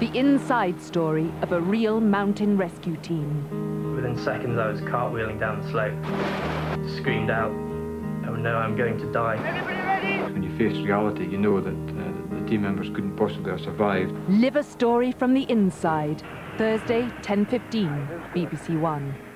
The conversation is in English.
The inside story of a real mountain rescue team. Within seconds I was cartwheeling down the slope. Screamed out, "Oh no, I'm going to die." Everybody ready? When you face reality, you know that the team members couldn't possibly have survived. Live a story from the inside. Thursday, 10:15, BBC One.